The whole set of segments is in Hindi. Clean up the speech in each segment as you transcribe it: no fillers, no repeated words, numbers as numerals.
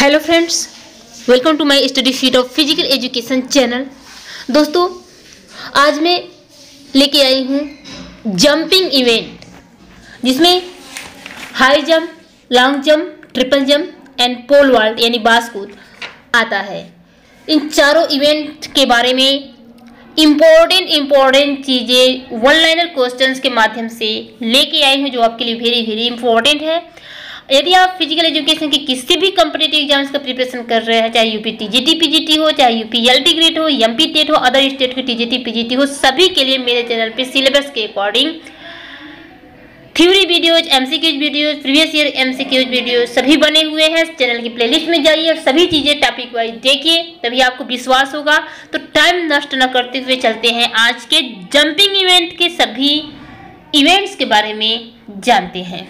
Hello friends, welcome to my study sheet of physical education channel. दोस्तों, आज मैं लेके आई हूँ जंपिंग इवेंट, जिसमें high jump, long jump, triple jump and pole vault यानी बांस कूद आता है। इन चारों इवेंट के बारे में इम्पोर्टेंट चीज़ें वन लाइनर क्वेश्चंस के माध्यम से लेके आई हूँ, जो आपके लिए वेरी इंपॉर्टेंट है। यदि आप फिजिकल एजुकेशन के किसी भी कॉम्पिटिटिव एग्जाम्स का प्रिपरेशन कर रहे हैं, चाहे यूपी टीजीटी पीजीटी हो, चाहे यूपी एलटी ग्रेड हो, एमपी टेट हो, अदर स्टेट के टीजीटी पीजीटी हो, सभी के लिए मेरे चैनल पे सिलेबस के according theory videos, MCQs videos, previous year MCQs videos सभी बने हुए हैं। चैनल की प्लेलिस्ट में जाइए और सभी चीज़ें टॉपिक वाइज देखिए, तभी आपको विश्वास होगा। तो टाइम नष्ट न करते हुए चलते हैं आज के जंपिंग इवेंट के सभी इवेंट्स के बारे में जानते हैं।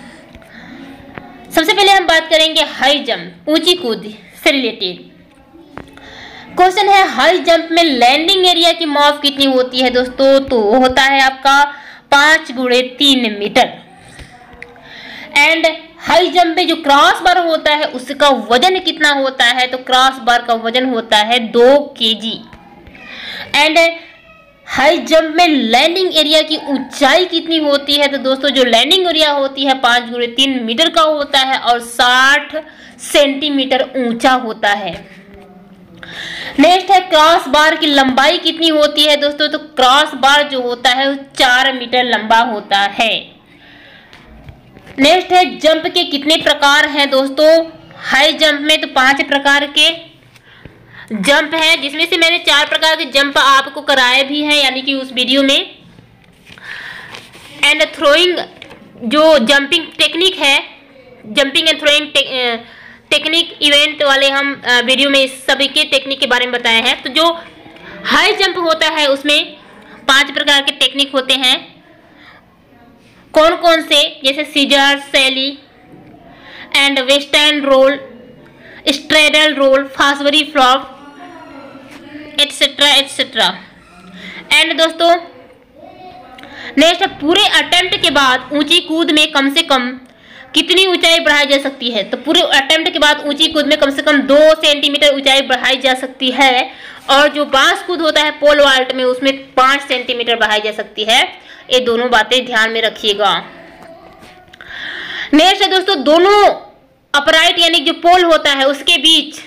सबसे पहले हम बात करेंगे हाई जंप, ऊंची कूद से रिलेटेड क्वेश्चन है। हाई जंप में लैंडिंग एरिया की माप कितनी होती है दोस्तों? तो होता है आपका 5 × 3 मीटर। एंड हाई जंप में जो क्रॉस बार होता है उसका वजन कितना होता है? तो क्रॉस बार का वजन होता है 2 kg। एंड हाई जंप में लैंडिंग एरिया की ऊंचाई कितनी होती है? तो दोस्तों, जो लैंडिंग एरिया होती है 5 × 3 मीटर का होता है और 60 सेंटीमीटर ऊंचा होता है। नेक्स्ट है क्रॉस बार की लंबाई कितनी होती है दोस्तों? तो क्रॉस बार जो होता है वो 4 मीटर लंबा होता है। नेक्स्ट है जंप के कितने प्रकार हैं दोस्तों? हाई जंप में तो 5 प्रकार के जंप है, जिसमें से मैंने 4 प्रकार के जंप आपको कराए भी हैं, यानी कि उस वीडियो में। एंड थ्रोइंग जो जंपिंग टेक्निक है, jumping and throwing technique event वाले हम वीडियो में इस सभी के टेक्निक के बारे में बताए हैं। तो जो हाई जंप होता है उसमें 5 प्रकार के टेक्निक होते हैं। कौन कौन से? जैसे सीजर, सैली and western roll, straddle roll, Fosbury flop, etcetera. And दोस्तों, नेक्स्ट पूरे अटेम्प्ट के बाद ऊंची कूद में कम से कम कितनी ऊंचाई बढ़ाई जा सकती है? तो पूरे अटेम्प्ट के बाद ऊंची कूद में कम से कम 2 सेंटीमीटर ऊंचाई बढ़ाई जा सकती है। और जो बांस कूद होता है पोल वॉल्ट में, उसमें 5 सेंटीमीटर बढ़ाई जा सकती है। ये दोनों बातें ध्यान में रखिएगा। नेक्स्ट है दोस्तों, दोनों अपराइट यानी जो पोल होता है उसके बीच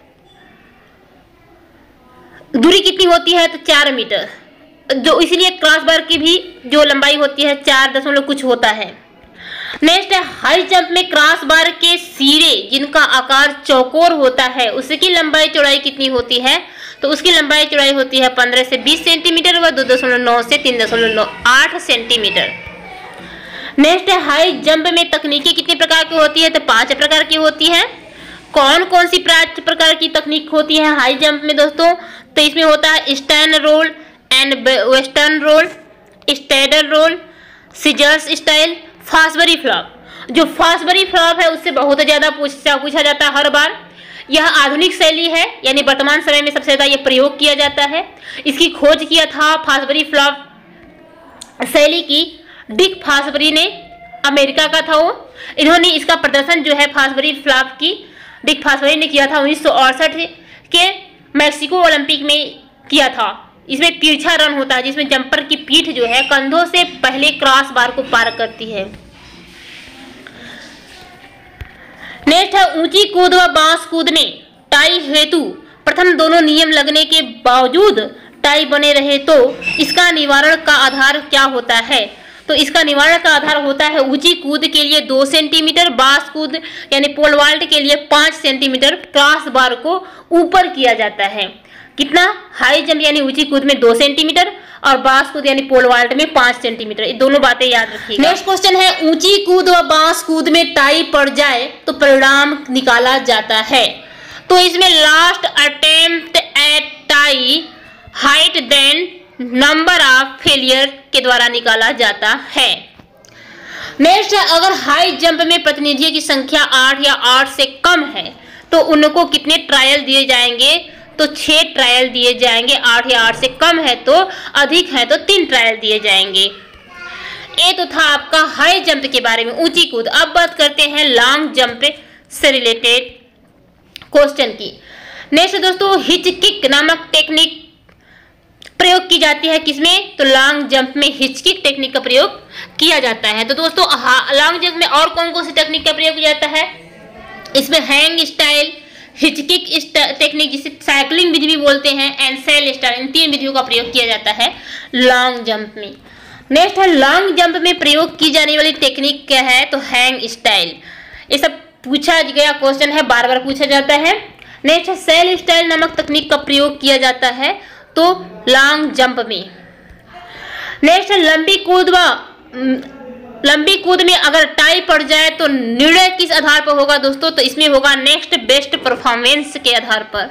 दूरी कितनी होती है? तो 4 मीटर। जो इसलिए क्रॉस बार की भी जो लंबाई होती है 4 कुछ होता है। नेक्स्ट है हाई जंप में क्रॉस बार के सिरे जिनका आकार चौकोर होता है उसकी लंबाई चौड़ाई कितनी होती है? तो उसकी लंबाई चौड़ाई होती है 15 से 20 सेंटीमीटर व 2.9 से 3.8 सेंटीमीटर। नेक्स्ट है हाई जंप में तकनीकी कितने प्रकार की होती है? तो 5 प्रकार की होती है। कौन कौन सी 5 प्रकार की तकनीक होती है हाई जंप में दोस्तों? तो इसमें होता है stand roll and western roll, straddle roll, scissors style, Fosbury flop. जो फासबरी फ्लॉप है उससे बहुत ज़्यादा पूछा जाता है हर बार। यह आधुनिक शैली है, यानी वर्तमान समय में सबसे ज़्यादा यह प्रयोग किया जाता है। इसकी खोज किया था फासबरी फ्लॉप शैली की डिक फासबरी ने, अमेरिका का था वो। इन्होंने इसका प्रदर्शन जो है फासबरी फ्लॉप की डिक फासबरी ने किया था 1968 के मैक्सिको ओलंपिक में किया था। इसमें तिरछा रन होता है जिसमें जंपर की पीठ जो है कंधों से पहले क्रॉस बार को पार करती है। नेक्स्ट है ऊंची कूद व बांस कूद में टाई हेतु प्रथम दोनों नियम लगने के बावजूद टाई बने रहे तो इसका निवारण का आधार क्या होता है? तो इसका निवारण का आधार होता है ऊंची कूद के लिए 2 सेंटीमीटर, बांस कूद यानी पोल वॉल्ट के लिए 5 सेंटीमीटर क्रॉस बार को ऊपर किया जाता है। कितना? हाई जंप यानी ऊंची कूद में 2 सेंटीमीटर और बांस कूद यानी पोल वॉल्ट में 5 सेंटीमीटर। ये दोनों बातें याद रखिएगा। नेक्स्ट क्वेश्चन है ऊंची कूद व बांस कूद में टाई पड़ जाए तो परिणाम निकाला जाता है। तो इसमें last attempt at tie height then number of failure के द्वारा निकाला जाता है। नेक्स्ट है अगर हाई जंप में प्रतिनिधियों की संख्या 8 या 8 से कम है तो उनको कितने ट्रायल दिए जाएंगे? तो 6 ट्रायल दिए जाएंगे। 8 या 8 से कम है तो अधिक है तो 3 ट्रायल दिए जाएंगे। ये तो था आपका हाई जंप के बारे में, ऊंची कूद। अब बात करते हैं लॉन्ग जंप से रिलेटेड क्वेश्चन की। नेक्स्ट दोस्तों, हिच किक नामक टेक्निक प्रयोग की जाती है किसमें? तो लॉन्ग जंप में हिच किक टेक्निक का प्रयोग किया जाता है। तो दोस्तों लॉन्ग जंप में और कौन कौन सी टेक्निक का प्रयोग किया जाता है? इसमें hang style, hitch kick technique जिसे साइकिलिंग विधि भी बोलते हैं, एंड सेल स्टाइल, इन 3 विधियों का प्रयोग किया जाता है लॉन्ग जंप में। नेक्स्ट है लॉन्ग जंप में प्रयोग की जाने वाली टेक्निक क्या है? तो हैंग स्टाइल। ये सब पूछा गया क्वेश्चन है, बार बार पूछा जाता है। नेक्स्ट है सेल स्टाइल नामक तकनीक का प्रयोग किया जाता है तो लॉन्ग जंप में। नेक्स्ट है लंबी कूद में अगर टाई पड़ जाए तो निर्णय किस आधार पर होगा दोस्तों? तो इसमें होगा नेक्स्ट बेस्ट परफॉर्मेंस के आधार पर।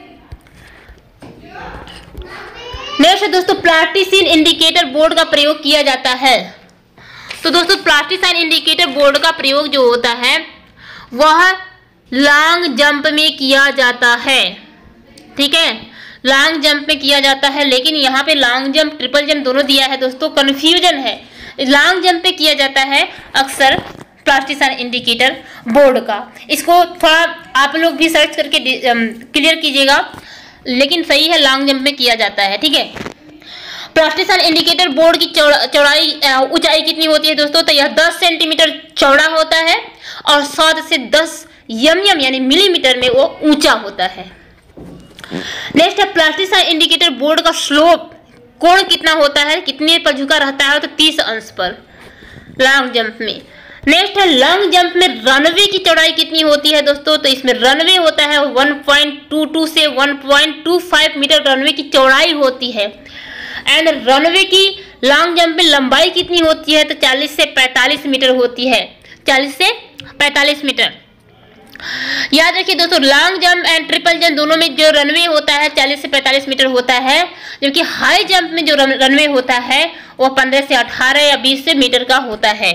नेक्स्ट दोस्तों, प्लास्टिसिन इंडिकेटर बोर्ड का प्रयोग किया जाता है। तो दोस्तों प्लास्टिसिन इंडिकेटर बोर्ड का प्रयोग जो होता है वह लॉन्ग जंप में किया जाता है, ठीक है, लॉन्ग जंप में किया जाता है। लेकिन यहाँ पे लॉन्ग जंप ट्रिपल जंप दोनों दिया है दोस्तों, कंफ्यूजन है। लॉन्ग जंप पे किया जाता है अक्सर प्लास्टिसिन इंडिकेटर बोर्ड का। इसको थोड़ा आप लोग भी सर्च करके क्लियर कीजिएगा, लेकिन सही है लॉन्ग जंप में किया जाता है, ठीक है। प्लास्टिसिन इंडिकेटर बोर्ड की ऊंचाई कितनी होती है दोस्तों? तो यह 10 सेंटीमीटर चौड़ा होता है और 7 से 10 mm यानी मिलीमीटर में वो ऊंचा होता है। नेक्स्ट है प्लास्टिसिन इंडिकेटर बोर्ड का स्लोप कोण कितना होता है, कितने पर झुका रहता है? तो 30 अंश पर लॉन्ग जंप में। नेक्स्ट है लॉन्ग जंप में रनवे की चौड़ाई कितनी होती है दोस्तों? तो इसमें रनवे होता है 1.22 से 1.25 मीटर रनवे की चौड़ाई होती है। एंड रनवे की लॉन्ग जंप में लंबाई कितनी होती है? तो 40 से 45 मीटर होती है, 40 से 45 मीटर। याद रखिए दोस्तों, long jump and triple jump दोनों में जो रनवे होता है 40 से 45 मीटर होता है, जबकि हाई जंप में जो रनवे होता है वो 15 से 18 या 20 से मीटर का होता है।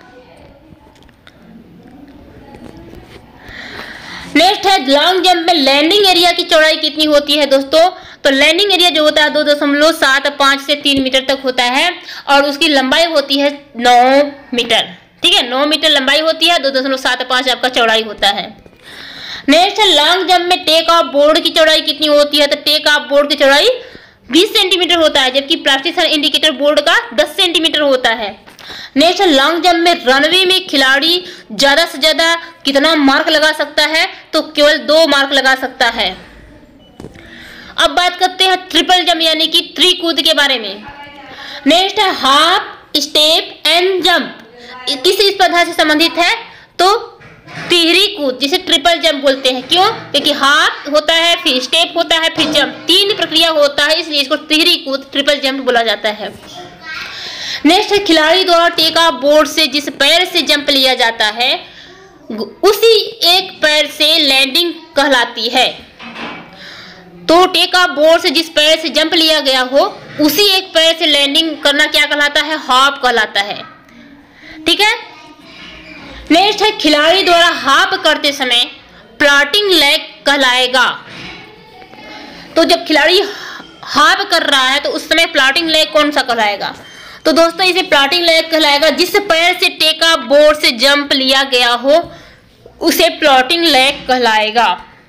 नेक्स्ट है लॉन्ग जंप में लैंडिंग एरिया की चौड़ाई कितनी होती है दोस्तों? तो लैंडिंग एरिया जो होता है 2.75 से 3 मीटर तक होता है और उसकी लंबाई होती है 9 मीटर, ठीक है, 9 मीटर लंबाई होती है, 2.75 आपका चौड़ाई होता है। नेक्स्ट है लॉन्ग जंप में टेक ऑफ बोर्ड की चौड़ाई कितनी होती है? तो टेक ऑफ बोर्ड की चौड़ाई 20 सेंटीमीटर होता है, जबकि प्लास्टिसिन इंडिकेटर बोर्ड का 10 सेंटीमीटर होता है। नेक्स्ट है लॉन्ग जंप में रनवे में खिलाड़ी ज्यादा से ज्यादा कितना मार्क लगा सकता है? तो केवल 2 मार्क लगा सकता है। अब बात करते हैं ट्रिपल जंप यानी कि त्रिकूद के बारे में। नेक्स्ट है हाफ, स्टेप एंड जंप, किस स्पर्धा से संबंधित है? तो तिहरी कूद, जिसे ट्रिपल जंप बोलते हैं। क्यों? क्योंकि हाफ होता है, फिर स्टेप होता है, फिर जंप, 3 प्रक्रिया होता है, इसलिए इसको तिहरी कूद ट्रिपल जंप बोला जाता है। नेक्स्ट है खिलाड़ी द्वारा टेक ऑफ बोर्ड से जिस पैर से जंप लिया जाता है उसी एक पैर से लैंडिंग कहलाती है। तो टेक ऑफ बोर्ड से जिस पैर से जंप लिया गया हो उसी एक पैर से लैंडिंग करना क्या कहलाता है? हॉप कहलाता है, ठीक है। नेक्स्ट है खिलाड़ी द्वारा हॉप करते समय प्लॉटिंग लेग कहलाएगा। तो जब खिलाड़ी हॉप कर रहा है तो उस समय प्लॉटिंग लेग कौन सा कहलाएगा? तो दोस्तों इसे प्लॉटिंग लेग कहलाएगा। जिस पैर से टेक ऑफ बोर्ड से जंप लिया गया हो उसे प्लॉटिंग लेग कहलाएगा।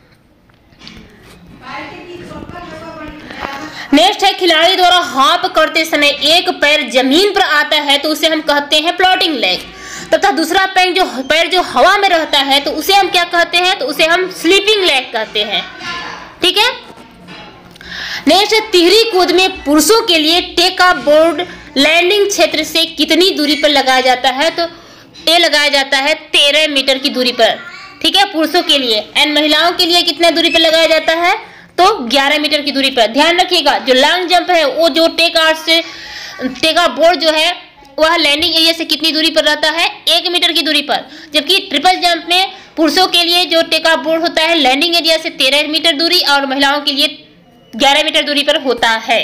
नेक्स्ट है खिलाड़ी द्वारा हॉप करते समय एक पैर जमीन पर आता है तो उसे हम कहते हैं प्लॉटिंग लेग, तथा दूसरा पैर जो हवा में रहता है तो उसे हम क्या कहते हैं? तो उसे हम स्लीपिंग लेग कहते हैं, ठीक है। नेक्स्ट है तिहरी कूद में पुरुषों के लिए टेक ऑफ बोर्ड लैंडिंग क्षेत्र से कितनी दूरी पर लगाया जाता है? तो ये लगाया जाता है 13 मीटर की दूरी पर, ठीक है, पुरुषों के लिए। एंड महिलाओं के लिए कितने दूरी पर लगाया जाता है? तो 11 मीटर की दूरी पर। ध्यान रखिएगा जो लॉन्ग जंप है वो जो टेक ऑफ बोर्ड जो है वह लैंडिंग एरिया से कितनी दूरी पर रहता है? 1 मीटर की दूरी पर, जबकि ट्रिपल जंप में पुरुषों के लिए जो टेक ऑफ बोर्ड होता है लैंडिंग एरिया से 13 मीटर दूरी और महिलाओं के लिए 11 मीटर दूरी पर होता है।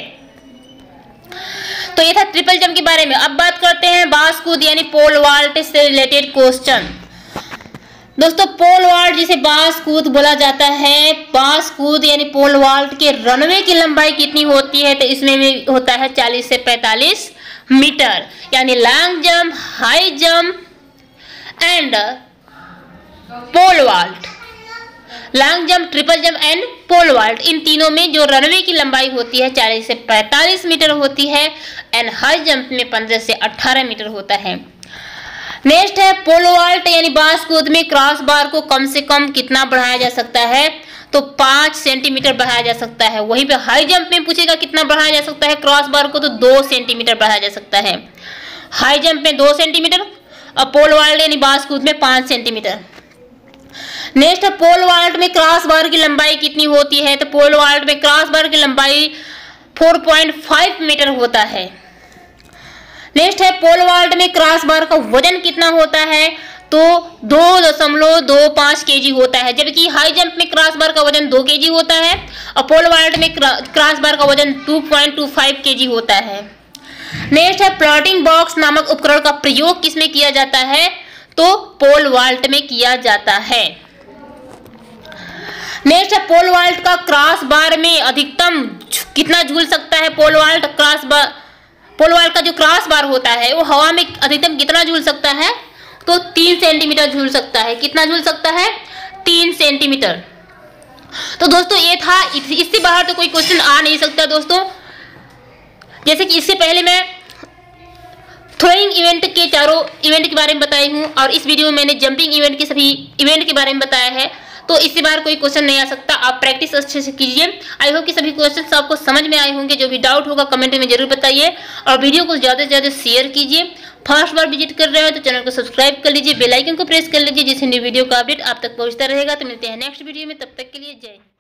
तो ये था ट्रिपल जंप के बारे में। अब बात करते हैं बांस कूद यानी पोल वॉल्ट से रिलेटेड क्वेश्चन। दोस्तों पोल वॉल्ट जिसे बांस कूद बोला जाता है, बांस कूद यानी पोल वॉल्ट के रनवे की लंबाई कितनी होती है? तो इसमें भी होता है 40 से 45 मीटर, यानी long jump, high jump and pole vault long jump, triple jump and pole vault, इन तीनों में जो रनवे की लंबाई होती है 40 से 45 मीटर होती है एंड हाई जंप में 15 से 18 मीटर होता है। नेक्स्ट है पोल वॉल्ट यानी बांस कूद में क्रॉस बार को कम से कम कितना बढ़ाया जा सकता है, तो 5 सेंटीमीटर बढ़ाया जा सकता है। वहीं पे हाई जंप में पूछेगा कितना बढ़ाया जा सकता है क्रॉस बार को, तो 2 सेंटीमीटर बढ़ाया जा सकता है। हाई जंप में 2 सेंटीमीटर और पोल वॉल्ट यानी बांस कूद में 5 सेंटीमीटर। नेक्स्ट है पोल वॉल्ट में क्रॉस बार की लंबाई कितनी होती है, तो पोल वॉल्ट में क्रॉस बार की लंबाई 4.5 मीटर होता है। नेक्स्ट है पोल वॉल्ट में क्रॉस बार का वजन कितना होता है, तो 2.25 केजी होता है, जबकि हाई जंप में क्रॉस बार का वजन 2 केजी होता है और पोल वॉल्ट में क्रॉस बार का वजन 2.25 केजी होता है। नेक्स्ट है फ्लोटिंग बॉक्स नामक उपकरण का प्रयोग किसमें किया जाता है, तो पोल वॉल्ट में किया जाता है। नेक्स्ट है पोल वॉल्ट का क्रॉस बार में अधिकतम कितना झूल सकता है। पोल वॉल्ट का जो क्रॉस बार होता है वो हवा में अधिकतम कितना झूल सकता है, तो 3 सेंटीमीटर झूल सकता है। कितना झूल सकता है, 3 सेंटीमीटर। तो दोस्तों ये था, इससे बाहर तो कोई क्वेश्चन आ नहीं सकता दोस्तों। जैसे कि इससे पहले मैं थ्रोइंग इवेंट के चारों इवेंट के बारे में बताई हूँ और इस वीडियो में मैंने जंपिंग इवेंट के सभी इवेंट के बारे में बताया है, तो इससे बाहर कोई क्वेश्चन नहीं आ सकता। आप प्रैक्टिस अच्छे से कीजिए। आई होप कि सभी क्वेश्चंस आपको समझ में आए होंगे। जो भी डाउट होगा कमेंट में जरूर बताइए और वीडियो को ज़्यादा से ज़्यादा शेयर कीजिए। फर्स्ट बार विजिट कर रहे हो तो चैनल को सब्सक्राइब कर लीजिए, बेल आइकन को प्रेस कर लीजिए, जिससे न्यू वीडियो का अपडेट आप तक पहुंचता रहेगा। तो मिलते हैं नेक्स्ट वीडियो में, तब तक के लिए जय हिंद।